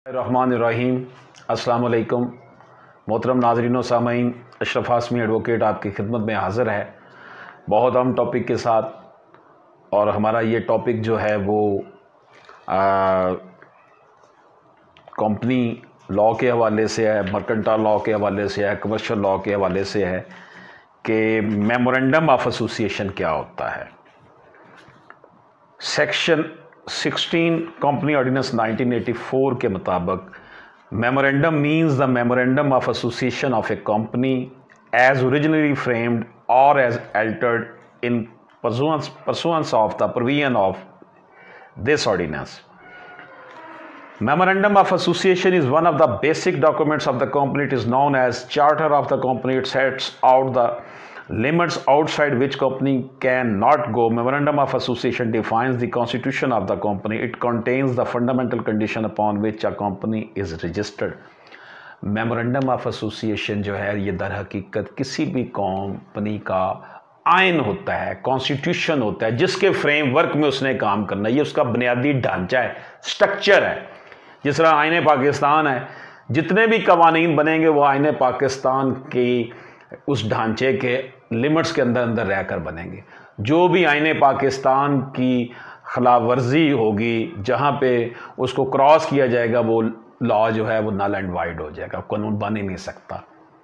रहमानिर्रहीम। अस्सलाम वालेकुम। मोहतरम नाज़रीन व सामीन, अशरफ हाशमी एडवोकेट आपकी खिदमत में हाज़िर है बहुत अहम टॉपिक के साथ। और हमारा ये टॉपिक जो है वो कंपनी लॉ के हवाले से है, मर्केंटाइल लॉ के हवाले से है, कमर्शियल लॉ के हवाले से है कि मेमोरेंडम ऑफ एसोसिएशन क्या होता है। सेक्शन 16 कंपनी ऑर्डिनेंस 1984 के मुताबिक memorandum means the memorandum of association of a company as originally framed और as altered in pursuance of the provision of this ordinance. Memorandum of Association is one of the basic documents of the company. It is known as Charter of the company. It sets out the limits outside which company cannot go. Memorandum of Association defines the constitution of the company. It contains the fundamental condition upon which a company is registered. Memorandum of Association जो है ये दर हकीकत किसी भी company का आइन होता है, कॉन्स्टिट्यूशन होता है, जिसके फ्रेमवर्क में उसने काम करना है। ये उसका बुनियादी ढांचा है, स्ट्रक्चर है। जिस तरह आईने पाकिस्तान है, जितने भी कवानीन बनेंगे वो आईने पाकिस्तान की उस ढांचे के लिमिट्स के अंदर अंदर रहकर बनेंगे। जो भी आईने पाकिस्तान की खिलाफ वर्जी होगी, जहाँ पे उसको क्रॉस किया जाएगा, वो लॉ जो है वो नल एंड वाइड हो जाएगा, कानून बन ही नहीं सकता।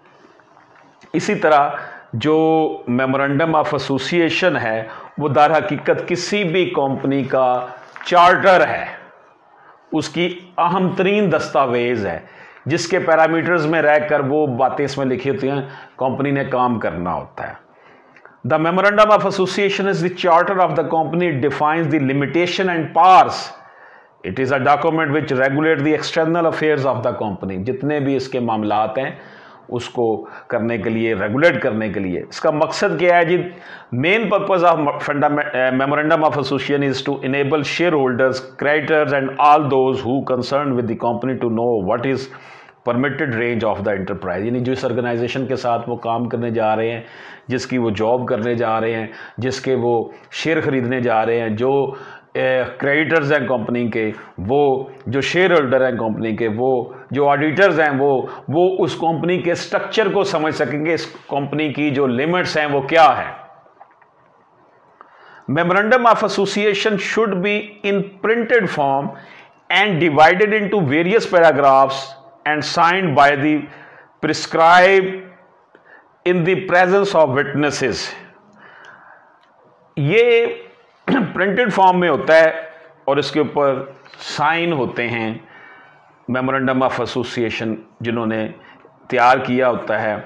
इसी तरह जो मेमोरेंडम ऑफ एसोसिएशन है वो दर हकीकत किसी भी कंपनी का चार्टर है, उसकी अहम तरीन दस्तावेज़ है, जिसके पैरामीटर्स में रहकर वो बातें इसमें लिखी होती हैं, कंपनी ने काम करना होता है। The memorandum of association is the charter of the company. It defines the limitation and powers. It is a document which regulate the external affairs of the company. जितने भी इसके मामलात हैं उसको करने के लिए, रेगुलेट करने के लिए। इसका मकसद क्या है जी? Main purpose of memorandum of association is to enable shareholders, creditors and all those who concern with the company to know what is permitted range of the enterprise. यानी जिस ऑर्गेनाइजेशन के साथ वो काम करने जा रहे हैं, जिसकी वो जॉब करने जा रहे हैं, जिसके वो शेयर खरीदने जा रहे हैं, जो क्रेडिटर्स हैं कंपनी के, वो जो शेयर होल्डर हैं कंपनी के, वो जो ऑडिटर्स हैं, वो उस कंपनी के स्ट्रक्चर को समझ सकेंगे, इस कंपनी की जो लिमिट्स हैं वो क्या है। Memorandum of association should be in printed form and divided into various paragraphs and signed by the prescribe in the presence of witnesses. ये प्रिंटेड फॉर्म में होता है और इसके ऊपर साइन होते हैं मेमोरेंडम ऑफ एसोसिएशन जिन्होंने तैयार किया होता है।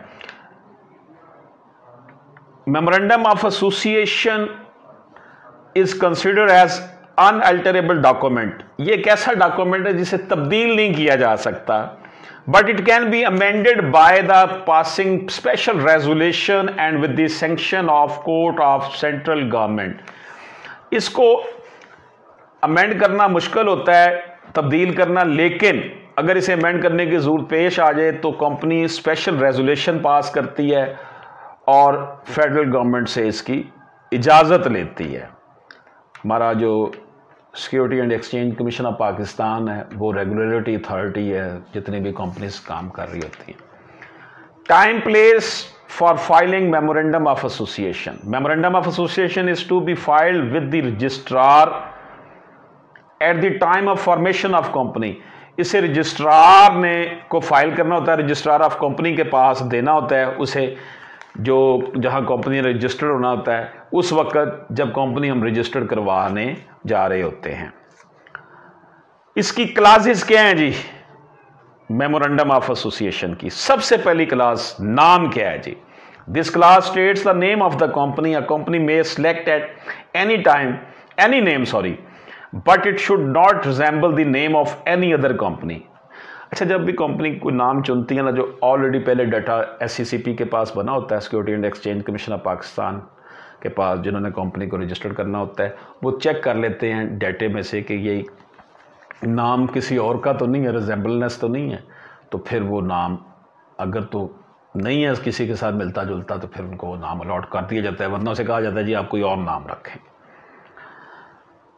Memorandum of association is considered as unalterable document. ये एक ऐसा डॉक्यूमेंट है जिसे तब्दील नहीं किया जा सकता, but it can be amended by the passing special resolution and with the sanction of court of central government. इसको अमेंड करना मुश्किल होता है, तब्दील करना, लेकिन अगर इसे अमेंड करने की ज़रूरत पेश आ जाए तो कंपनी स्पेशल रेजोल्यूशन पास करती है और फेडरल गवर्नमेंट से इसकी इजाज़त लेती है। हमारा जो security and exchange commission of Pakistan है वो रेगुलेटरी अथॉरिटी है, जितनी भी कंपनीज काम कर रही होती हैं। Time place for filing memorandum of association. Memorandum of association is to be filed with the registrar at the time of formation of company. इसे रजिस्ट्रार ने को फाइल करना होता है, रजिस्ट्रार ऑफ कंपनी के पास देना होता है उसे, जो जहां कंपनी रजिस्टर्ड होना होता है उस वक्त जब कंपनी हम रजिस्टर्ड करवाने जा रहे होते हैं। इसकी क्लासेस क्या हैं जी मेमोरेंडम ऑफ एसोसिएशन की? सबसे पहली क्लास नाम क्या है जी? This clause states the name of the company. A company may select at any time any name but it should not resemble the name of any other company. अच्छा, जब भी कंपनी कोई नाम चुनती है ना, जो ऑलरेडी पहले डाटा SCCP के पास बना होता है, security and exchange commission of Pakistan के पास, जिन्होंने कंपनी को रजिस्टर्ड करना होता है, वो चेक कर लेते हैं डाटे में से कि ये नाम किसी और का तो नहीं है, रिजेंबलनेस तो नहीं है, तो फिर वो नाम अगर तो नहीं है किसी के साथ मिलता जुलता तो फिर उनको वो नाम अलॉट कर दिया जाता है, वरना उसे कहा जाता है जी आप कोई और नाम रखें।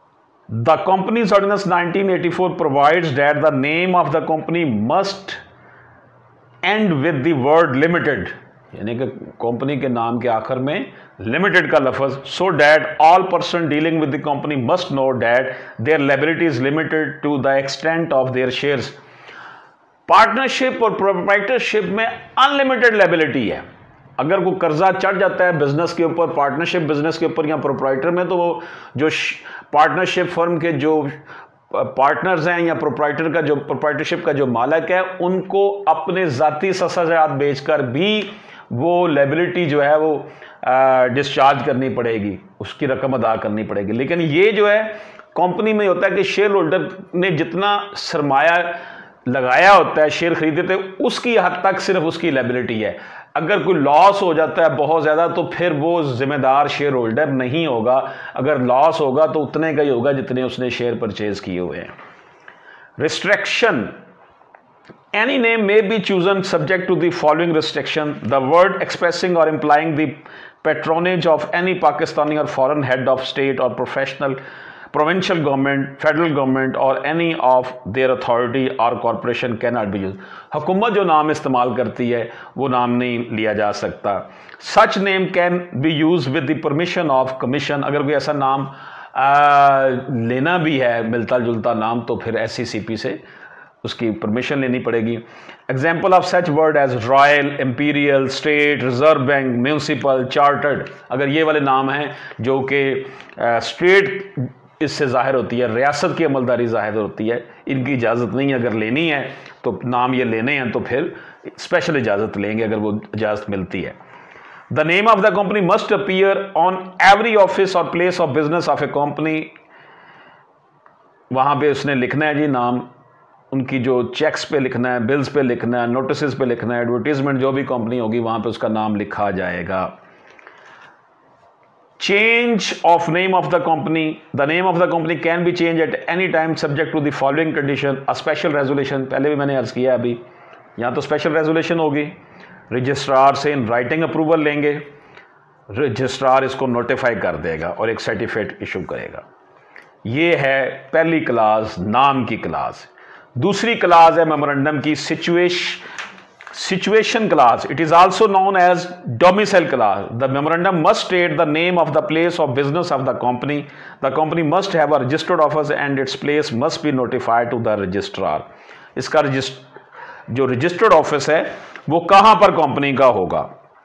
The companies ordinance 1984 provides that the name of the company must end with the word limited, यानी कि कंपनी के नाम के आखिर में लिमिटेड का लफ्ज, so that all person dealing with the company must know that their liability is limited to the extent of their shares. Partnership और प्रोप्राइटरशिप में अनलिमिटेड लायबिलिटी है। अगर कोई कर्जा चढ़ जाता है बिजनेस के ऊपर, पार्टनरशिप बिजनेस के ऊपर या प्रोप्राइटर में, तो वो जो पार्टनरशिप फर्म के जो पार्टनर्स हैं या प्रोप्राइटर का जो प्रोप्राइटरशिप का जो मालिक है, उनको अपने ज़ाती ससाजात बेचकर भी वो लायबिलिटी जो है वो डिस्चार्ज करनी पड़ेगी, उसकी रकम अदा करनी पड़ेगी। लेकिन ये जो है कंपनी में होता है कि शेयर होल्डर ने जितना सरमाया लगाया होता है, शेयर खरीदे थे, उसकी हद तक सिर्फ उसकी लायबिलिटी है। अगर कोई लॉस हो जाता है बहुत ज़्यादा तो फिर वो जिम्मेदार शेयर होल्डर नहीं होगा। अगर लॉस होगा तो उतने का ही होगा जितने उसने शेयर परचेज किए हुए हैं। Restriction, any name may be chosen subject to the following restriction: the word expressing or implying the patronage of any Pakistani or foreign head of state or provincial government, federal government or any of their authority or corporation cannot be used। हुकूमत जो नाम इस्तेमाल करती है वो नाम नहीं लिया जा सकता। Such name can be used with the permission of commission। अगर कोई ऐसा नाम लेना भी है मिलता जुलता नाम, तो फिर SCCP से उसकी परमिशन लेनी पड़ेगी। Example of such word as royal, imperial, state, reserve bank, municipal, chartered. अगर ये वाले नाम हैं जो कि स्टेट इससे जाहिर होती है, रियासत की अमलदारी जाहिर होती है, इनकी इजाज़त नहीं, अगर लेनी है तो नाम ये लेने हैं तो फिर स्पेशल इजाज़त लेंगे अगर वो इजाज़त मिलती है। The name of the company must appear on every office और place of business of a company. वहाँ पे उसने लिखना है जी नाम, उनकी जो चेक्स पे लिखना है, बिल्स पे लिखना है, नोटिस पे लिखना है, एडवर्टीजमेंट जो भी कंपनी होगी वहाँ पे उसका नाम लिखा जाएगा। Change of name of the company, the name of the company can be change at any time subject to the following condition, a special resolution. पहले भी मैंने अर्ज किया, अभी यहाँ तो स्पेशल रेजोल्यूशन होगी, रजिस्ट्रार से इन राइटिंग अप्रूवल लेंगे, रजिस्ट्रार इसको नोटिफाई कर देगा और एक सर्टिफिकेट इशू करेगा। ये है पहली क्लास, नाम की क्लास। दूसरी क्लास है मेमोरेंडम की situation clause. It is also known as domicile clause. The memorandum must state the name of the place of business of the company. The company must have a registered office and its place must be notified to the registrar. इसका जो registered office है वो कहां पर company का होगा।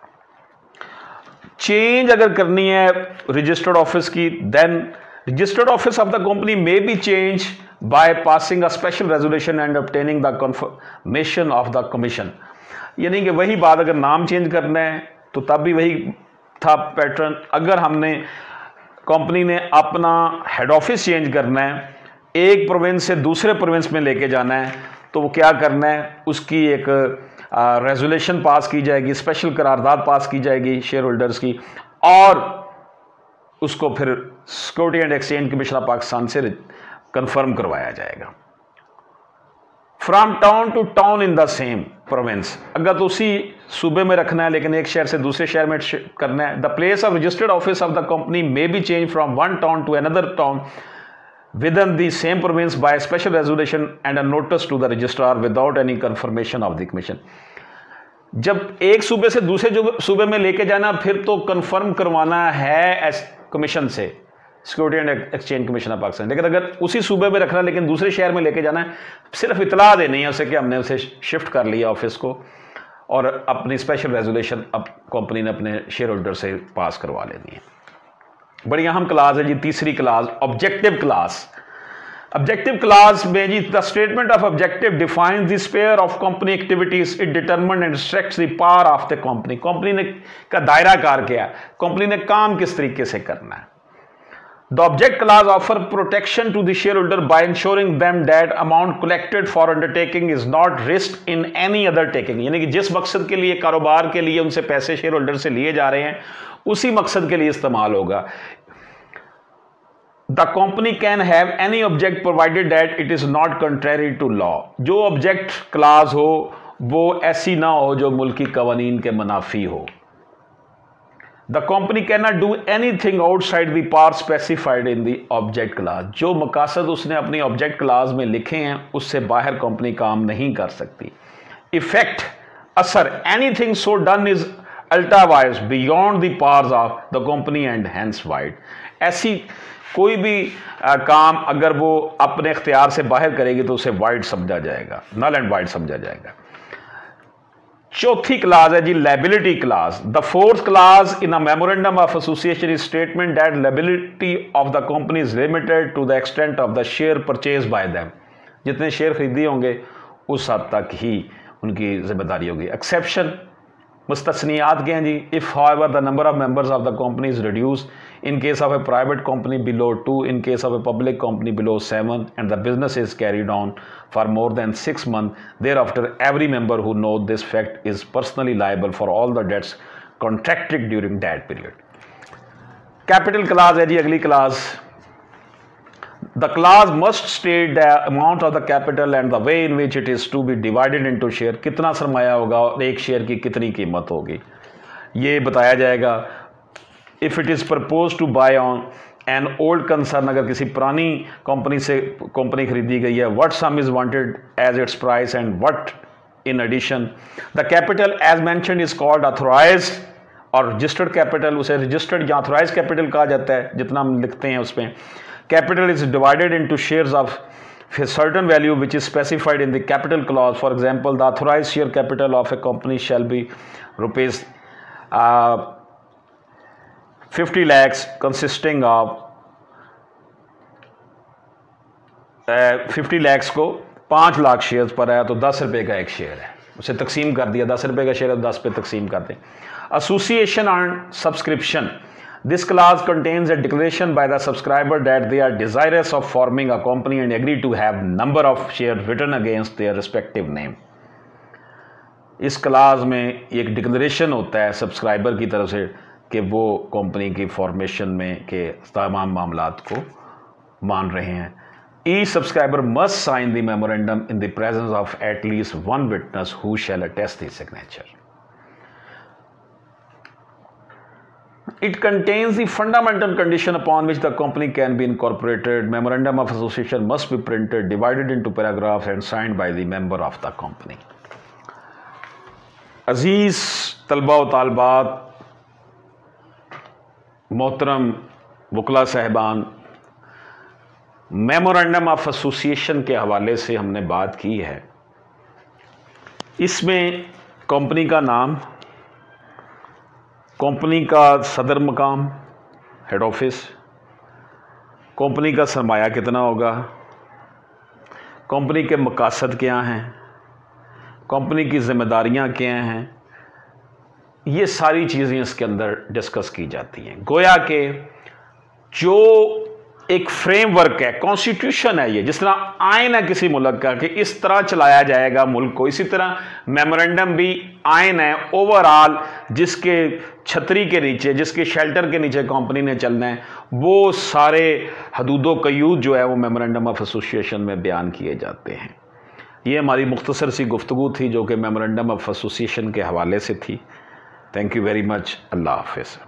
Change अगर करनी है रजिस्टर्ड ऑफिस की, then registered office of the company may be change by passing a special resolution and obtaining the confirmation of the commission। यानी कि वही बात, अगर नाम चेंज करना है तो तब भी वही था पैटर्न। अगर हमने कंपनी ने अपना हेड ऑफिस चेंज करना है, एक प्रोविंस से दूसरे प्रोविंस में लेके जाना है, तो वो क्या करना है, उसकी एक रेजोल्यूशन पास की जाएगी, स्पेशल करारदाद पास की जाएगी शेयर होल्डर्स की, और उसको फिर security and exchange commission of Pakistan से कंफर्म करवाया जाएगा। From town to town in the same province, अगर तो उसी सूबे में रखना है लेकिन एक शहर से दूसरे शहर में करना है। The place of registered office of the company may be change from one town to another town within the same province by special resolution and a notice to the registrar without any confirmation of the commission. जब एक सूबे से दूसरे सूबे में लेके जाना, फिर तो कंफर्म करवाना है कमीशन से, security and exchange commission of Pakistan. लेकिन अगर उसी सूबे में रखना लेकिन दूसरे शहर में लेके जाना है, सिर्फ इतला देनी है उसे कि हमने उसे शिफ्ट कर लिया ऑफिस को, और अपनी स्पेशल रेजोल्यूशन अब कंपनी ने अपने शेयर होल्डर से पास करवा लेनी है। बड़ी अहम क्लास है जी तीसरी clause, objective clause. Objective clause में जी the statement of objective defines the sphere of company activities, it determines and restricts the power of the company. Company ने का दायरा कार क्या है, कंपनी ने काम किस तरीके से करना है। The object clause offer protection to the shareholder by ensuring them that amount collected for undertaking is not risked in any other taking। यानी कि जिस मकसद के लिए, कारोबार के लिए उनसे पैसे शेयर होल्डर से लिए जा रहे हैं, उसी मकसद के लिए इस्तेमाल होगा। The company can have any object provided that it is not contrary to law। जो ऑब्जेक्ट क्लास हो वो ऐसी ना हो जो मुल्की कवानीन के मुनाफी हो। The company can not do anything outside the power specified in the object clause. जो मकासद उसने अपनी ऑब्जेक्ट क्लास में लिखे हैं उससे बाहर कंपनी काम नहीं कर सकती। इफेक्ट, असर, anything so done is ultra vires beyond the powers of the company and hence void. ऐसी कोई भी काम अगर वो अपने इख्तियार से बाहर करेगी तो उसे वाइड समझा जाएगा, नल एंड वाइड समझा जाएगा। चौथी क्लास है जी liability clause. The fourth clause in a memorandum of association is statement that liability of the company is limited to the extent of the share purchase by them. जितने share खरीदे होंगे उस हद तक ही उनकी जिम्मेदारी होगी। एक्सेप्शन, मुस्तस्नियात के हैं जी। If however the number of members of the company is reduce in case of a private company below 2, in case of a public company below 7 and the business is carried on for more than 6 months, thereafter every member who knows this fact is personally liable for all the debts contracted during that period. Capital clause है जी अगली clause. The clause must state the amount of the capital and the way in which it is to be divided into share। कितना सरमाया होगा और एक share की कितनी कीमत होगी ये बताया जाएगा। If it is proposed to buy on an old concern, अगर किसी पुरानी कंपनी से कंपनी खरीदी गई है, what sum is wanted as its price and what in addition। The capital as mentioned is called authorized और रजिस्टर्ड कैपिटल, उसे registered या ऑथोराइज कैपिटल कहा जाता है जितना हम लिखते हैं उसमें। Capital is divided into shares of a certain value which is specified in the capital clause. For example, the authorized share capital of a company shall be rupees 50 lakhs consisting of 50 lakhs को 5 lakh shares पर है तो 10 रुपये का एक share है, उसे तकसीम कर दिया। 10 रुपये का शेयर है 10 पे तकसीम कर दें। Association and subscription. This clause contains a declaration by the subscriber that they are desirous of forming a company and agree to have number of shares written against their respective name। इस क्लास में एक declaration होता है subscriber की तरफ से कि वो कंपनी की फॉर्मेशन में के तमाम मामलात को मान रहे हैं। Each subscriber must sign the memorandum in the presence of at least one witness who shall attest the signature। It contains the fundamental condition upon which the company can be incorporated। Memorandum of association must be printed, divided into paragraphs and signed by the member of the company। अजीज तलबा व तालबात, मोहतरम वकला साहिबान, memorandum of association के हवाले से हमने बात की है। इसमें कंपनी का नाम, कंपनी का सदर मकाम हेड ऑफिस, कंपनी का सरमाया कितना होगा, कंपनी के मकासद क्या हैं, कंपनी की जिम्मेदारियां क्या हैं, ये सारी चीज़ें इसके अंदर डिस्कस की जाती हैं। गोया के जो एक फ्रेमवर्क है, कॉन्स्टिट्यूशन है, ये जिस तरह आइन है किसी मुल्क का कि इस तरह चलाया जाएगा मुल्क को, इसी तरह मेमोरेंडम भी आइन है ओवरऑल जिसके छतरी के नीचे, जिसके शेल्टर के नीचे कंपनी ने चलना है। वो सारे हदूदो कयूद जो है वो मेमोरेंडम ऑफ एसोसिएशन में बयान किए जाते हैं। ये हमारी मुख्तसर सी गुफ्तगू थी जो कि मेमोरेंडम ऑफ एसोसिएशन के हवाले से थी। Thank you very much. Allah हाफ़िज़।